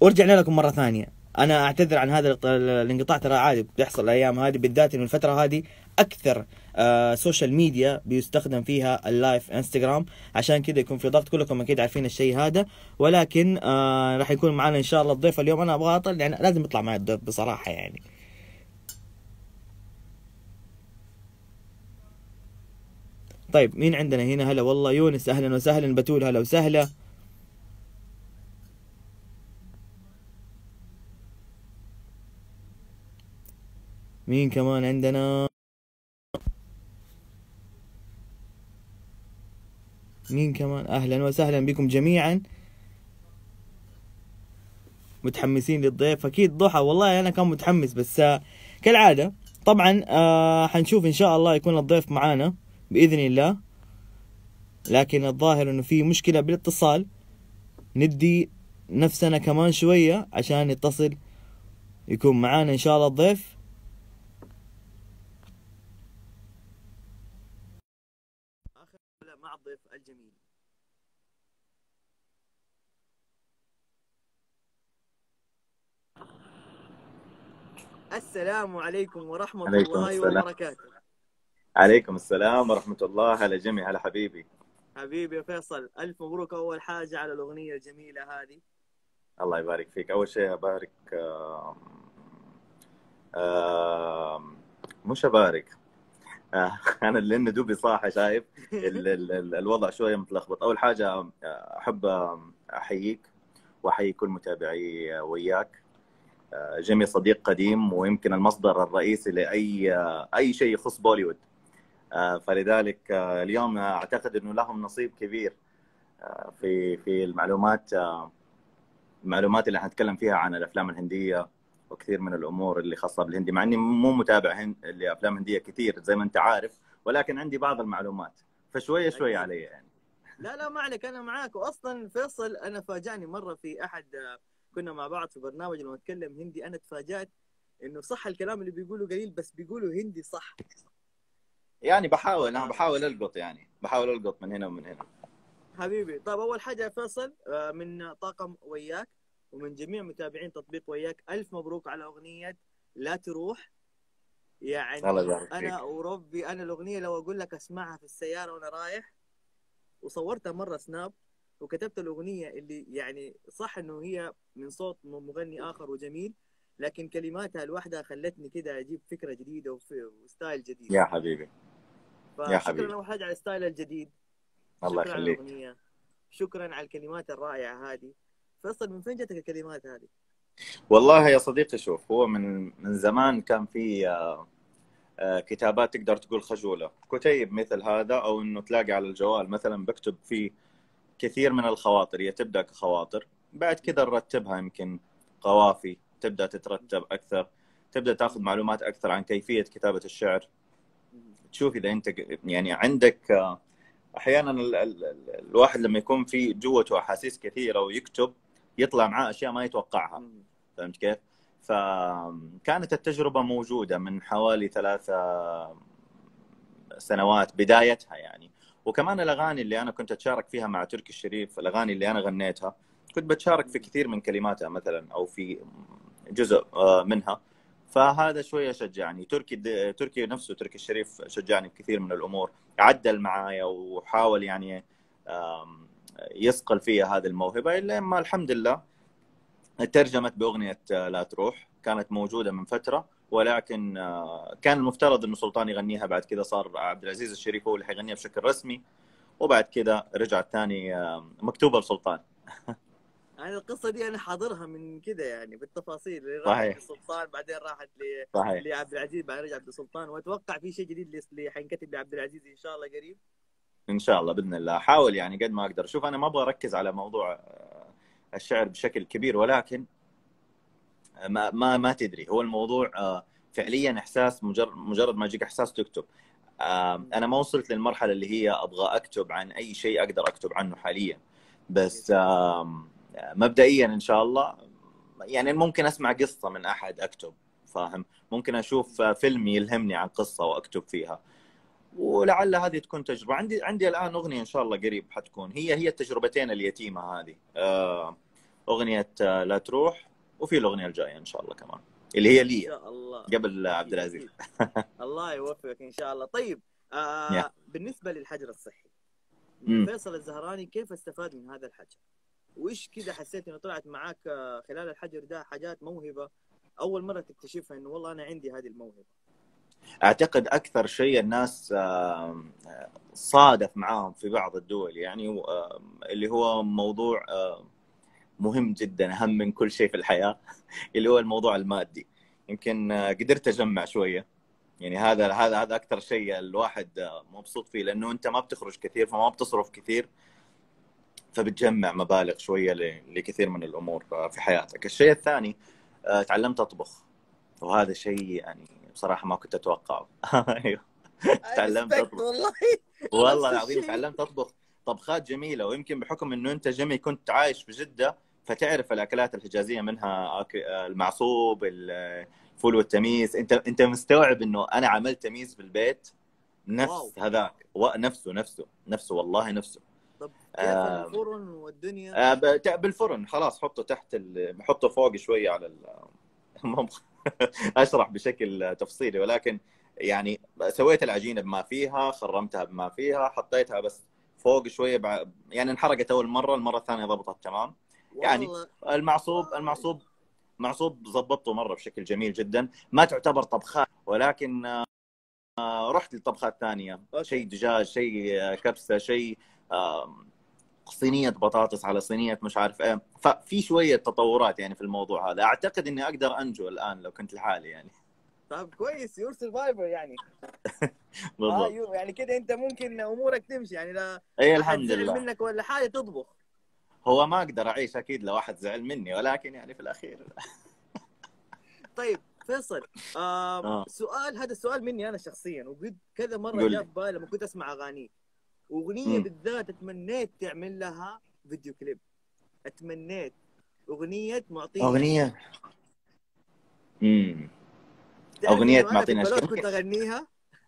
ورجعنا لكم مرة ثانية. أنا أعتذر عن هذا الانقطاع، ترى عادي بتحصل الأيام هذه، بالذات إنه الفترة هذه أكثر سوشيال ميديا بيستخدم فيها اللايف انستغرام، عشان كذا يكون في ضغط. كلكم أكيد عارفين الشيء هذا، ولكن راح يكون معنا إن شاء الله الضيف اليوم. أنا أبغى أطل يعني لازم يطلع معي الضيف بصراحة يعني. طيب مين عندنا هنا؟ هلا والله يونس، أهلا وسهلا. بتول هلا وسهلا. مين كمان عندنا؟ مين كمان؟ أهلا وسهلا بكم جميعا. متحمسين للضيف أكيد. ضحى والله أنا كان متحمس، بس كالعادة طبعا حنشوف إن شاء الله يكون الضيف معانا بإذن الله، لكن الظاهر إنه في مشكلة بالاتصال. ندي نفسنا كمان شوية عشان يتصل يكون معانا إن شاء الله الضيف. آخر مع الضيف الجميل. السلام عليكم ورحمة عليكم الله السلام. وبركاته. عليكم السلام ورحمة الله. هلا جميع، هلا حبيبي. حبيبي يا فيصل، ألف مبروك أول حاجة على الأغنية الجميلة هذه. الله يبارك فيك. أول شيء أبارك مش أبارك أنا لأن دوبي صاحي شايف الوضع شوية متلخبط. أول حاجة أحب أحييك وأحيي كل متابعي وياك. جيمي صديق قديم، ويمكن المصدر الرئيسي لأي شيء يخص بوليوود. فلذلك اليوم أعتقد أنه لهم نصيب كبير في المعلومات اللي حنتكلم فيها عن الأفلام الهندية وكثير من الأمور اللي خاصة بالهندي، مع أني مو متابع لأفلام هندية كثير زي ما أنت عارف، ولكن عندي بعض المعلومات، فشوية شوية علي يعني. لا ما عليك، أنا معاك. وأصلا فيصل أنا فاجأني مرة في أحد، كنا مع بعض في برنامج لما نتكلم هندي، أنا تفاجأت إنه صح الكلام اللي بيقوله قليل، بس بيقولوا هندي صح. يعني أنا بحاول ألقط، يعني بحاول ألقط من هنا ومن هنا. حبيبي، طيب أول حاجة يا فيصل، من طاقم وياك ومن جميع متابعين تطبيق وياك، ألف مبروك على أغنية لا تروح. الله يعني يبارك أنا فيك. وربي أنا الأغنية لو أقول لك أسمعها في السيارة وأنا رايح، وصورتها مرة سناب وكتبت الأغنية اللي يعني صح إنه هي من صوت مغني آخر وجميل، لكن كلماتها لوحدها خلتني كده أجيب فكرة جديدة وستايل جديد. يا حبيبي. يا فشكرا حبيبي. أول حاجة على الستايل الجديد، الله شكرا على يخليك. الأغنية، شكرا على الكلمات الرائعة هذه. فيصل من فين جتك الكلمات هذه؟ والله يا صديقي شوف، هو من زمان كان في كتابات تقدر تقول خجولة، كتيب مثل هذا، أو إنه تلاقي على الجوال مثلا بكتب فيه كثير من الخواطر. هي تبدأ كخواطر، بعد كذا نرتبها، يمكن قوافي، تبدأ تترتب أكثر، تبدأ تاخذ معلومات أكثر عن كيفية كتابة الشعر. تشوف إذا أنت يعني عندك أحيانا الواحد لما يكون في جوته أحاسيس كثيرة ويكتب يطلع معاه أشياء ما يتوقعها. فهمت كيف؟ فكانت التجربة موجودة من حوالي 3 سنوات بدايتها يعني. وكمان الأغاني اللي أنا كنت أتشارك فيها مع تركي الشريف، الأغاني اللي أنا غنيتها كنت بتشارك في كثير من كلماتها مثلا، أو في جزء منها. فهذا شوية شجعني. تركي نفسه، تركي الشريف شجعني بكثير من الأمور، عدل معايا وحاول يعني يصقل فيها هذه الموهبة، إلا ما الحمد لله ترجمت بأغنية لا تروح. كانت موجودة من فترة، ولكن كان المفترض انه سلطان يغنيها، بعد كذا صار عبد العزيز الشريف هو اللي حيغنيها بشكل رسمي، وبعد كذا رجعت ثاني مكتوبة لسلطان. يعني القصة دي أنا حاضرها من كده يعني بالتفاصيل، اللي راحت صحيح. لسلطان بعدين راحت صحيح. لعبد العزيز بعدين رجعت لسلطان، وأتوقع في شيء جديد اللي حينكتب لعبد العزيز إن شاء الله قريب. ان شاء الله باذن الله. احاول يعني قد ما اقدر. شوف انا ما ابغى اركز على موضوع الشعر بشكل كبير، ولكن ما تدري، هو الموضوع فعليا احساس. مجرد ما يجيك احساس تكتب. انا ما وصلت للمرحله اللي هي ابغى اكتب عن اي شيء اقدر اكتب عنه حاليا، بس مبدئيا ان شاء الله يعني ممكن اسمع قصه من احد اكتب، فاهم؟ ممكن اشوف فيلم يلهمني عن قصه واكتب فيها، ولعل هذه تكون تجربه. عندي الان اغنيه ان شاء الله قريب حتكون هي التجربتين اليتيمه هذه. اغنيه لا تروح، وفي الاغنيه الجايه ان شاء الله كمان اللي هي ان لي شاء الله. قبل عبد اكيد العزيز. اكيد. الله يوفقك ان شاء الله. طيب يا. بالنسبه للحجر الصحي، امم فيصل الزهراني كيف استفاد من هذا الحجر؟ وايش كذا حسيت انه طلعت معاك خلال الحجر ده حاجات موهبه اول مره تكتشفها انه والله انا عندي هذه الموهبه؟ اعتقد اكثر شيء الناس صادف معاهم في بعض الدول يعني اللي هو موضوع مهم جدا، اهم من كل شيء في الحياه، اللي هو الموضوع المادي. يمكن قدرت اجمع شويه، يعني هذا اكثر شيء الواحد مبسوط فيه، لانه انت ما بتخرج كثير فما بتصرف كثير، فبتجمع مبالغ شويه لكثير من الامور في حياتك. الشيء الثاني تعلمت اطبخ، وهذا شيء يعني بصراحه ما كنت اتوقعه. ايوه تعلمت ريسبكت اطبخ، والله. والله نفس العظيم الشيء. تعلمت اطبخ طبخات جميله. ويمكن بحكم انه انت جميل كنت عايش في جده، فتعرف الاكلات الحجازيه، منها المعصوب، الفول والتميس. انت مستوعب انه انا عملت تميس في البيت واو. نفس هذاك، نفسه والله نفسه. طب كيف آه، الفرن والدنيا؟ بالفرن خلاص، حطه تحت بحطه فوق شويه على ما اشرح بشكل تفصيلي، ولكن يعني سويت العجينه بما فيها، خرمتها بما فيها، حطيتها بس فوق شويه يعني انحرقت اول مره، المره الثانيه ضبطت تمام. يعني والله. المعصوب والله. معصوب ضبطته مره بشكل جميل جدا. ما تعتبر طبخات، ولكن رحت لطبخات ثانيه، شيء اوكي. دجاج، شيء كبسه، شيء صينيه بطاطس على صينيه مش عارف ايه. ففي شويه تطورات يعني في الموضوع هذا. اعتقد اني اقدر انجو الان لو كنت لحالي يعني. طب كويس، يور سرفايفر يعني. بالضبط. يعني كده انت ممكن امورك تمشي يعني، لا اي احد الحمد زعل لله. منك ولا حاجه تطبخ. هو ما اقدر اعيش اكيد لو واحد زعل مني، ولكن يعني في الاخير. طيب فيصل، اه سؤال، هذا السؤال مني انا شخصيا، وقد كذا مره قول جاء لي. في بالي لما كنت اسمع اغانيك. اغنيه امم بالذات اتمنيت تعمل لها فيديو كليب. اتمنيت اغنيه معطيني اشكال. اغنيه. امم تعرف اغنيه انه انا في معطيني البلد اشكال. كنت اغنيها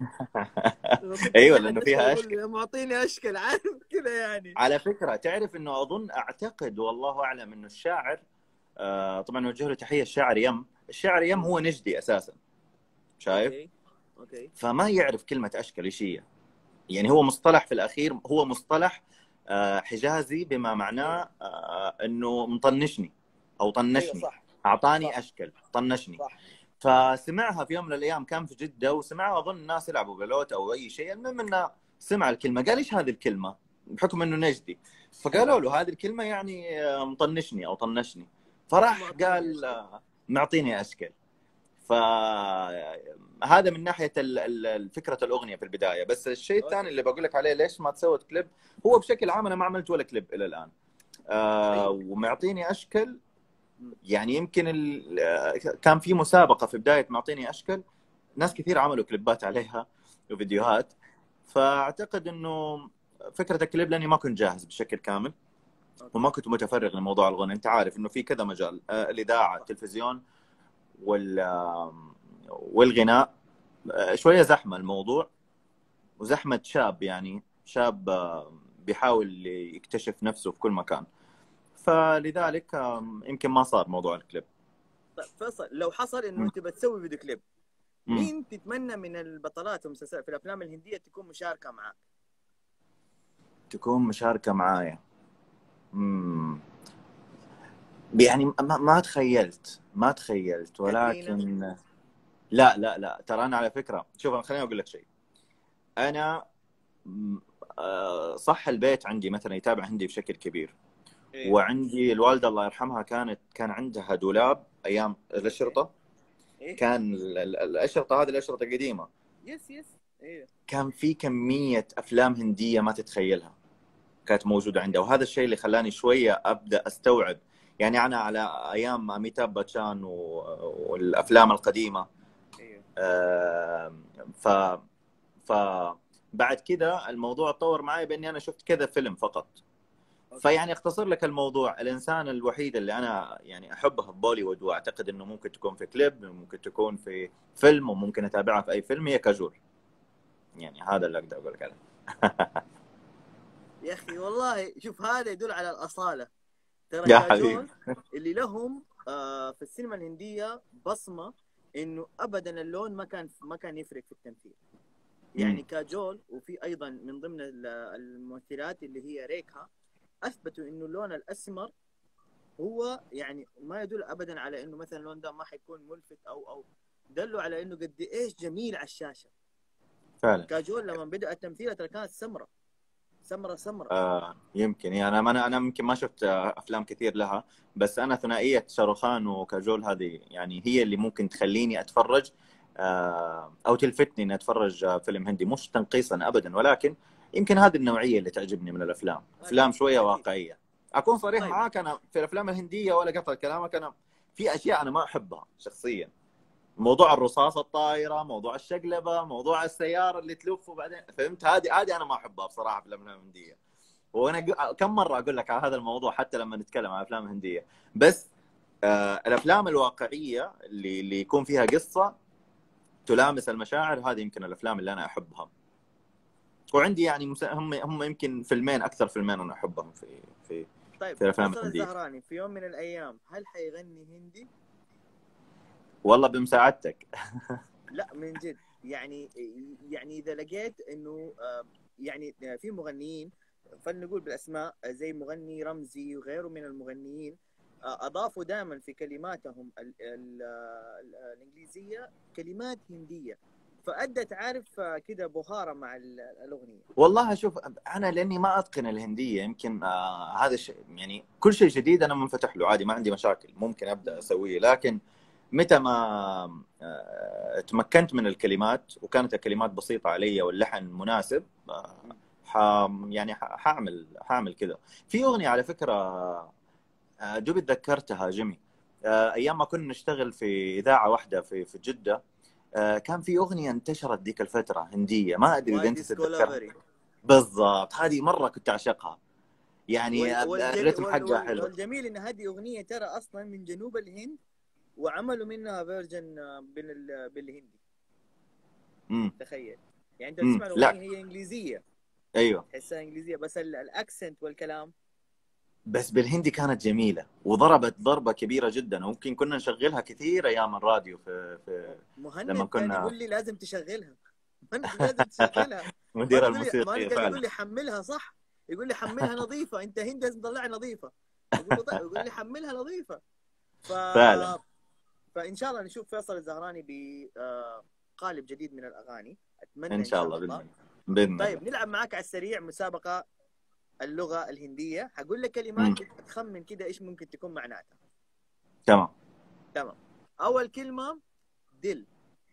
لما كنت ايوه اصيح لانه الدشكه فيها واقول اشكال. له معطيني اشكال، عارف كذا يعني. على فكره تعرف انه اعتقد والله اعلم انه الشاعر طبعا نوجه له تحيه، الشاعر يم هو نجدي اساسا، شايف؟ اوكي اوكي. فما يعرف كلمه اشكال ايش هي. يعني هو مصطلح في الاخير، هو مصطلح حجازي بما ايوه معناه انه مطنشني او ايوه طنشني، صح اعطاني صح اشكل، طنشني. صح. فسمعها في يوم من الايام، كان في جده وسمعها اظن الناس يلعبوا بلوت او اي شيء، المهم انه سمع الكلمه قال ايش هذه الكلمه، بحكم انه نجدي. فقالوا له هذه الكلمه يعني مطنشني او طنشني. فراح معطيني قال اشكال. معطيني اشكل. فهذا من ناحيه فكره الاغنيه في البدايه. بس الشيء الثاني اوكي. اللي بقول لك عليه ليش ما تسوت كليب، هو بشكل عام انا ما عملت ولا كليب الى الان. طيب. ومعطيني اشكل يعني يمكن كان في مسابقه في بدايه معطيني اشكل، ناس كثير عملوا كليبات عليها وفيديوهات. فاعتقد انه فكره الكليب، لاني ما كنت جاهز بشكل كامل وما اوكي. كنت متفرغ لموضوع الغنى. انت عارف انه في كذا مجال، الاذاعه، صح. التلفزيون، والغناء. شويه زحمه الموضوع، وزحمه شاب، يعني شاب بيحاول يكتشف نفسه في كل مكان. فلذلك يمكن ما صار موضوع الكليب. طيب فيصل، لو حصل انه مم. انت بتسوي فيديو كليب، مم. مين تتمنى من البطلات في الافلام الهنديه تكون مشاركه معك؟ تكون مشاركه معايا. مم. يعني ما تخيلت كاترينا. ولكن لا ترى انا على فكره، شوف خليني اقول لك شيء. انا صح البيت عندي مثلا يتابع هندي بشكل كبير، ايه. وعندي الوالده الله يرحمها كان عندها دولاب ايام اوكي. الاشرطه. ايه. كان الاشرطه هذه الاشرطه القديمه، يس يس. ايه. كان في كميه افلام هنديه ما تتخيلها كانت موجوده عندها. وهذا الشيء اللي خلاني شويه ابدا استوعب. يعني انا على ايام اميتاب باتشان والافلام القديمه. ايه. آه، ف ف بعد كذا الموضوع تطور معي باني انا شفت كذا فيلم فقط. اوكي. فيعني اختصر لك الموضوع، الانسان الوحيد اللي انا يعني احبها في بوليوود، واعتقد انه ممكن تكون في كليب، ممكن تكون في فيلم، وممكن اتابعها في اي فيلم، هي كاجول. يعني هذا اللي اقدر اقول لك عليه. يا اخي والله شوف، هذا يدل على الاصاله. ترى يا كاجول حبيبي. اللي لهم في السينما الهنديه بصمه انه ابدا اللون ما كان يفرق في التمثيل. يعني كاجول، وفي ايضا من ضمن الممثلات اللي هي ريكها، اثبتوا انه اللون الاسمر هو يعني ما يدل ابدا على انه مثلا اللون ده ما حيكون ملفت او دلوا على انه قد ايش جميل على الشاشه. فعلا. كاجول لما بدا التمثيل ترى كانت سمراء سمراء سمراء. يمكن يعني انا يمكن ما شفت افلام كثير لها، بس انا ثنائيه شاروخان وكاجول هذه يعني هي اللي ممكن تخليني اتفرج او تلفتني اني اتفرج فيلم هندي، مش تنقيصا ابدا، ولكن يمكن هذه النوعيه اللي تعجبني من الافلام، افلام شويه أكيد. واقعيه. اكون صريح طيب معاك، انا في الافلام الهنديه ولا قطع كلامك، انا في اشياء انا ما احبها شخصيا. موضوع الرصاصه الطايره، موضوع الشقلبه، موضوع السياره اللي تلف وبعدين فهمت، هذه انا ما احبها بصراحه في الافلام الهنديه. وانا كم مره اقول لك على هذا الموضوع حتى لما نتكلم عن افلام هنديه. بس الافلام الواقعيه اللي يكون فيها قصه تلامس المشاعر، هذه يمكن الافلام اللي انا احبها. وعندي يعني هم يمكن فيلمين، اكثر فيلمين انا احبهم في طيب في الافلام فيصل الهنديه. الزهراني في يوم من الايام هل حيغني هندي؟ والله بمساعدتك. لا من جد، يعني اذا لقيت انه يعني في مغنيين، فلنقول بالاسماء زي مغني رمزي وغيره من المغنيين، اضافوا دائما في كلماتهم الانجليزيه كلمات هنديه، فادت عارف كده بهاره مع الاغنيه. والله شوف، انا لاني ما اتقن الهنديه، يمكن هذا الشيء يعني كل شيء جديد انا منفتح له عادي، ما عندي مشاكل، ممكن ابدا اسويه. لكن متى ما تمكنت من الكلمات وكانت الكلمات بسيطه علي واللحن مناسب، ح يعني حاعمل كذا. في اغنيه على فكره دوبي تذكرتها جيمي، ايام ما كنا نشتغل في اذاعه واحده في جده، كان في اغنيه انتشرت ذيك الفتره هنديه، ما ادري اذا واي انت ديسكو تتذكرها. لافري. بالضبط، هذه مره كنت اعشقها، يعني الريتم حقها حلو. والجميل ان هذه اغنيه ترى اصلا من جنوب الهند، وعملوا منها فيرجن بالهندي. امم تخيل، يعني انت تسمع لا، الاغنيه هي انجليزيه، ايوه، تحسها انجليزيه، بس الاكسنت والكلام. بس بالهندي كانت جميله وضربت ضربه كبيره جدا، وممكن كنا نشغلها كثير ايام الراديو لما مهند كان كنا يقول لي لازم تشغلها. مهند لازم تشغلها. مدير مهند الموسيقى كان يقول فعلا. لي حملها صح، يقول لي حملها نظيفه، انت هند لازم تطلعها نظيفه. اقول له طيب، يقول لي حملها نظيفه. ف فعلا فان شاء الله نشوف فيصل الزهراني بقالب جديد من الاغاني، ان اتمنى ان شاء شاء الله باذن الله. الله، باذن الله. طيب نلعب معاك على السريع مسابقه اللغه الهنديه، حقول لك مم. كلمات تخمن كده ايش ممكن تكون معناتها. تمام. تمام. اول كلمه دل.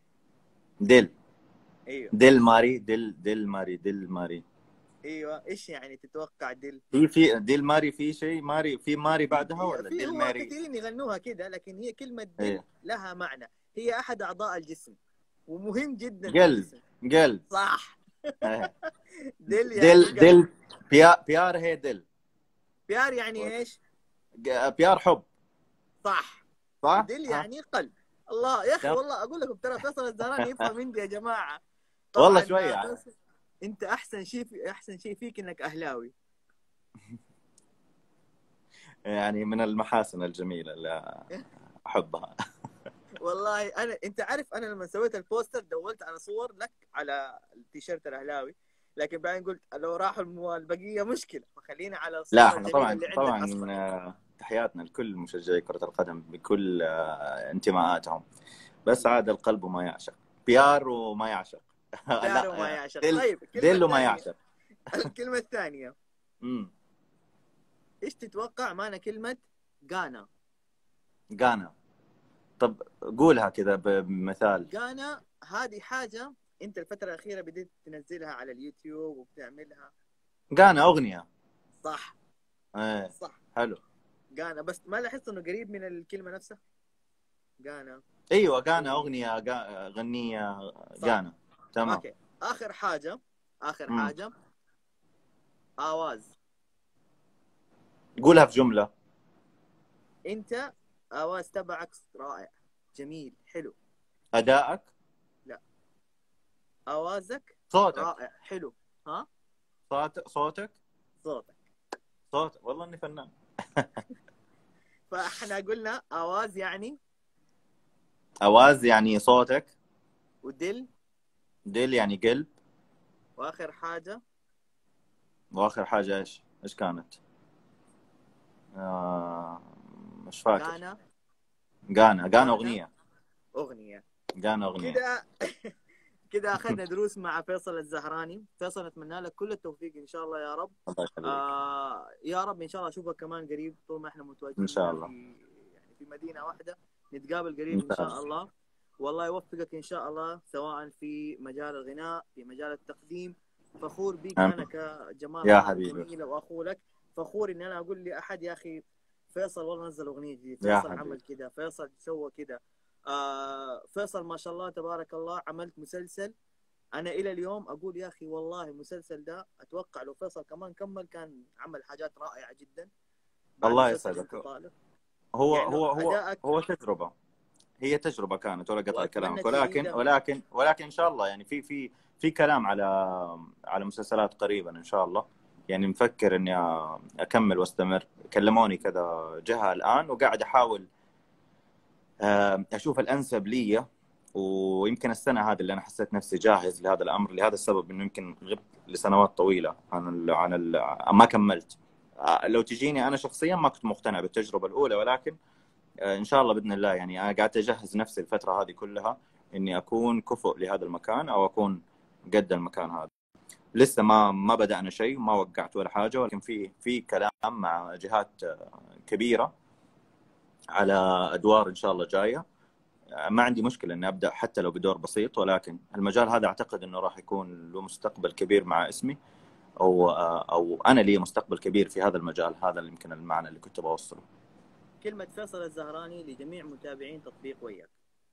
دل. ايوه. دل ماري، دل ماري، دل ماري. ايوه، ايش يعني تتوقع دل؟ في دل ماري، في شيء ماري، في ماري بعدها ولا في دل هو ماري؟ كثيرين يغنوها كده، لكن هي كلمه دل ايه. لها معنى، هي احد اعضاء الجسم ومهم جدا في قلب. الجسم. قلب. صح. ايه. دل يعني دل قلب. دل. بيار هي دل. بيار يعني ايش؟ بيار حب. صح. صح؟ ودل ها. يعني قلب. الله يا اخي، تمام. والله اقول لكم ترى فيصل الزهراني يفهم هندي يا جماعه. والله طبعا شويه يعني. فيصل، انت احسن شيء فيك انك اهلاوي. يعني من المحاسن الجميله اللي احبها. والله انت عارف انا لما سويت البوستر دولت على صور لك على التيشيرت الاهلاوي، لكن بعدين قلت لو راحوا البقيه مشكله، فخلينا على لا الصوره احنا الجميله طبعا اللي عندك طبعا اصلا. تحياتنا لكل مشجعي كره القدم بكل انتماءاتهم، بس عاد القلب ما يعشق، بيار وما يعشق. بيعرف ما لا، يعشق. دل. طيب الكلمه دل وما الثانيه. يعشق. الكلمه الثانيه امم ايش تتوقع معنى كلمه غانا؟ غانا. طب قولها كذا بمثال. غانا هذه حاجه انت الفتره الاخيره بديت تنزلها على اليوتيوب وبتعملها. غانا اغنيه. صح. ايه. صح. حلو. غانا، بس ما لاحظت انه قريب من الكلمه نفسها. غانا. ايوه غانا اغنيه، غنيه. صح. غانا. تمام. اوكي. اخر حاجه. اخر امم حاجه اواز. قولها في جمله. انت اواز تبعك رائع، جميل، حلو. ادائك. لا، اوازك صوتك. رائع، حلو. ها. صوتك. صوتك. صوتك والله اني فنان. فاحنا قلنا اواز يعني، اواز يعني صوتك، ودل، ديل يعني قلب، واخر حاجه واخر حاجه ايش كانت؟ مش فاكر. غانا. غانا غانا اغنيه. اغنيه. غانا اغنيه. كده. كده اخذنا دروس مع فيصل الزهراني. فيصل اتمنى لك كل التوفيق ان شاء الله يا رب. الله يخليك. يا رب ان شاء الله اشوفك كمان قريب، طول ما احنا ان متواجدين شاء هنا الله. في يعني في مدينه واحده، نتقابل ان قريب ان شاء شاء الله. الله. والله يوفقك ان شاء الله، سواء في مجال الغناء، في مجال التقديم. فخور بيك انا امين. كجمال يا خالد حبيبي. جميله واخو لك. فخور ان انا اقول لاحد يا اخي فيصل والله نزل اغنيه جديده، يا فيصل حبيبي. عمل كذا، فيصل سوى كذا. فيصل ما شاء الله تبارك الله عملت مسلسل. انا الى اليوم اقول يا اخي والله المسلسل ده اتوقع لو فيصل كمان كمل كان عمل حاجات رائعه جدا بعد الله مسلسل انت يسعدك. طالب. هو يعني هو هو ادائك. هو تجربه. هي تجربه كانت، ولا قطع واتمنى كلامك، ولكن تزيدها. ولكن ان شاء الله يعني في كلام على مسلسلات قريبا ان شاء الله. يعني مفكر اني اكمل واستمر. كلموني كذا جهه الان، وقاعد احاول اشوف الانسب لي. ويمكن السنه هذه اللي انا حسيت نفسي جاهز لهذا الامر، لهذا السبب انه يمكن غبت لسنوات طويله ما كملت. لو تجيني انا شخصيا ما كنت مقتنع بالتجربه الاولى، ولكن ان شاء الله باذن الله يعني انا قاعد اجهز نفسي الفتره هذه كلها اني اكون كفؤ لهذا المكان، او اكون قد المكان هذا. لسه ما بدانا شيء، ما وقعت ولا حاجه، ولكن في كلام مع جهات كبيره على ادوار ان شاء الله جايه. ما عندي مشكله اني ابدا حتى لو بدور بسيط، ولكن المجال هذا اعتقد انه راح يكون له مستقبل كبير مع اسمي، او انا لي مستقبل كبير في هذا المجال. هذا اللي يمكن المعنى اللي كنت بوصله. كلمه فيصل الزهراني لجميع متابعين تطبيق وياك.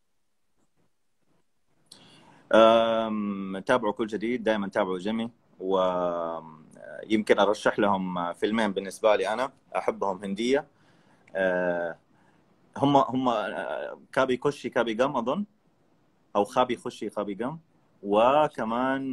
تابعوا كل جديد، دائما تابعوا جيمي. ويمكن ارشح لهم فيلمين بالنسبه لي انا احبهم هنديه. هم كابي كوشي كابي قم اظن، او خابي خشي خابي قم. وكمان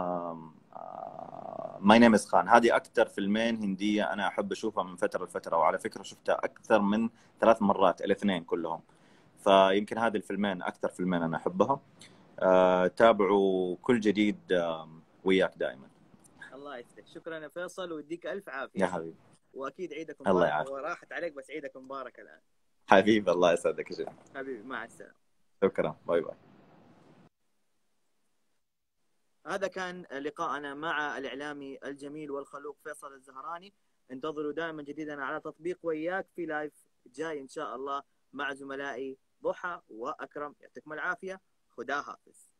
ماي نيم از خان. هذه اكثر فيلمين هنديه انا احب اشوفها من فتره لفتره، وعلى فكره شفتها اكثر من 3 مرات الاثنين كلهم. فيمكن هذه الفيلمين اكثر فيلمين انا احبها. تابعوا كل جديد وياك دائما. الله يسعدك، شكرا يا فيصل ويديك الف عافيه. يا حبيبي. واكيد عيدك الله مبارك. يعافيك. وراحت عليك بس عيدك مبارك الان. حبيبي الله يسعدك يا شيخ. حبيبي مع السلامه. شكرا، باي باي. هذا كان لقاءنا مع الإعلامي الجميل والخلوق فيصل الزهراني. انتظروا دائما جديدا على تطبيق وياك في لايف جاي إن شاء الله مع زملائي ضحى وأكرم. يعطيكم العافية. خدا حافظ.